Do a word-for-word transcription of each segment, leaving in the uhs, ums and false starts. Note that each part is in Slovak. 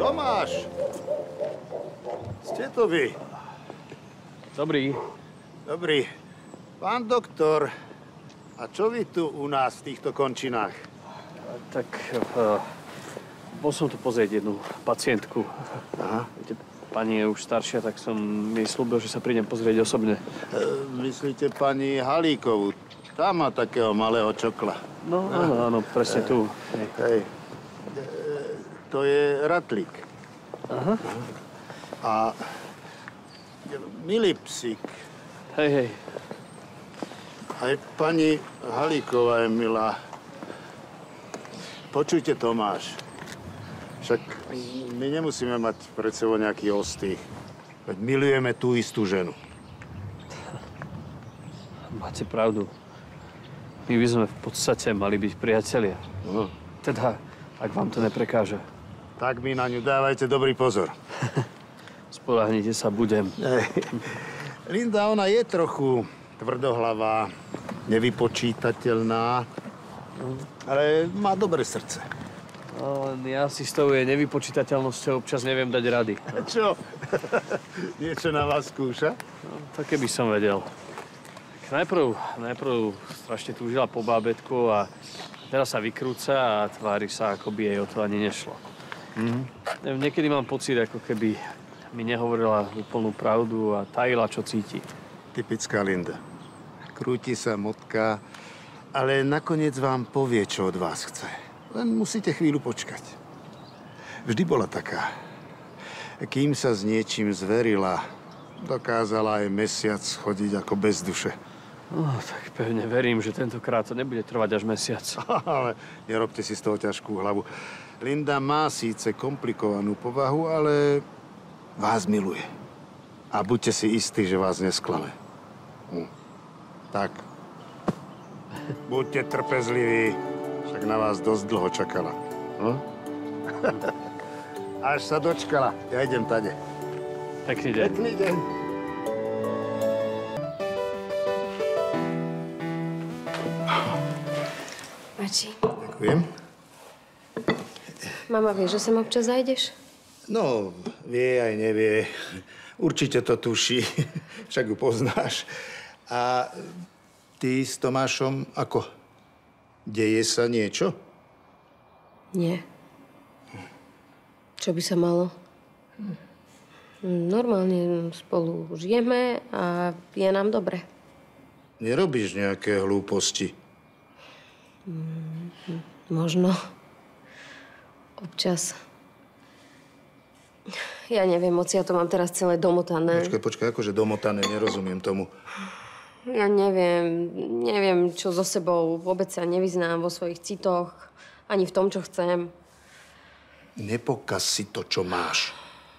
Tomáš! Ste to vy? Dobrý. Dobrý. Pán doktor, a čo vy tu u nás v týchto končinách? Tak uh, bol som tu pozrieť jednu pacientku. Aha. Viete, pani je už staršia, tak som jej slúbil, že sa prídem pozrieť osobne. E, myslíte pani Halíkovú? Tá má takého malého čokla. No, áno, áno, presne tu. Hej. Hej. E, to je ratlík. Aha. A milý psík. Hej, hej. Aj pani Halíková je milá. Počujte, Tomáš. Však my nemusíme mať pred sebou nejaký ostých. Veď milujeme tú istú ženu. Máte pravdu. My by sme v podstate mali byť priatelia. No. Teda, ak vám to neprekáže. Tak mi na ňu dávajte dobrý pozor. Spoľahnite sa, budem. Ej. Linda, ona je trochu tvrdohlavá, nevypočítateľná, ale má dobré srdce. No, len ja si s tou jej nevypočítateľnosťou občas neviem dať rady. Čo? Niečo na vás skúša? No, to keby som vedel. Tak najprv, najprv strašne túžila po bábätku a teraz sa vykrúca a tvári sa, ako by jej o to ani nešlo. Mm. Niekedy mám pocit, ako keby mi nehovorila úplnú pravdu a tajila, čo cíti. Typická Linda. Krúti sa, motká, ale nakoniec vám povie, čo od vás chce. Len musíte chvíľu počkať. Vždy bola taká. Kým sa s niečím zverila, dokázala aj mesiac chodiť ako bez duše. No, tak pevne verím, že tentokrát to nebude trvať až mesiac. Ale nerobte si z toho ťažkú hlavu. Linda má síce komplikovanú povahu, ale vás miluje. A buďte si istí, že vás nesklame. Hm. Tak. Buďte trpezliví. Však na vás dosť dlho čakala. Hm? Až sa dočkala. Ja idem tade. Pekný deň. Pekný deň. Páči. Ďakujem. Mama vie, že sem občas zajdeš? No, vie aj nevie. Určite to tuší. Však ju poznáš. A ty s Tomášom ako? Deje sa niečo? Nie. Čo by sa malo? Normálne spolu žijeme a je nám dobre. Nerobíš nejaké hlúposti? Možno. Občas. Ja neviem, moc ja to mám teraz celé domotané. Počkaj, počkaj, akože domotané, nerozumiem tomu. Ja neviem, neviem, čo so sebou. Vôbec sa nevyznám vo svojich citoch, ani v tom, čo chcem. Nepokaz si to, čo máš.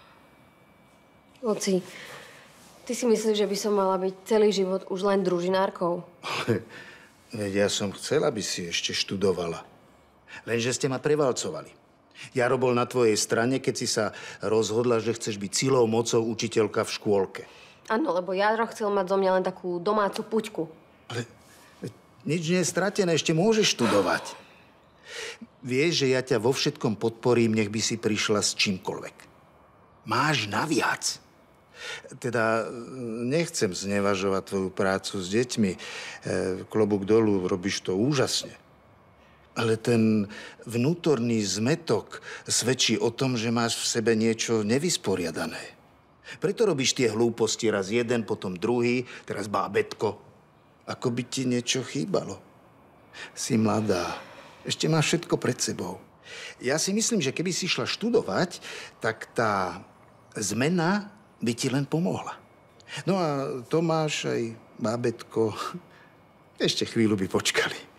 Oci, ty si myslíš, že by som mala byť celý život už len družinárkou? Veď ja som chcel, aby si ešte študovala. Lenže ste ma prevalcovali. Jaro bol na tvojej strane, keď si sa rozhodla, že chceš byť silou mocou učiteľka v škôlke. Áno, lebo Jaro chcel mať zo mňa len takú domácu puťku. Ale nič nie je stratené, ešte môžeš študovať. Vieš, že ja ťa vo všetkom podporím, nech by si prišla s čímkoľvek. Máš naviac. Teda nechcem znevažovať tvoju prácu s deťmi. Klobúk dolu, robíš to úžasne. Ale ten vnútorný zmetok svedčí o tom, že máš v sebe niečo nevysporiadané. Preto robíš tie hlúposti, raz jeden, potom druhý, teraz bábätko. Ako by ti niečo chýbalo. Si mladá. Ešte máš všetko pred sebou. Ja si myslím, že keby si šla študovať, tak tá zmena by ti len pomohla. No a Tomáš aj bábätko ešte chvíľu by počkali.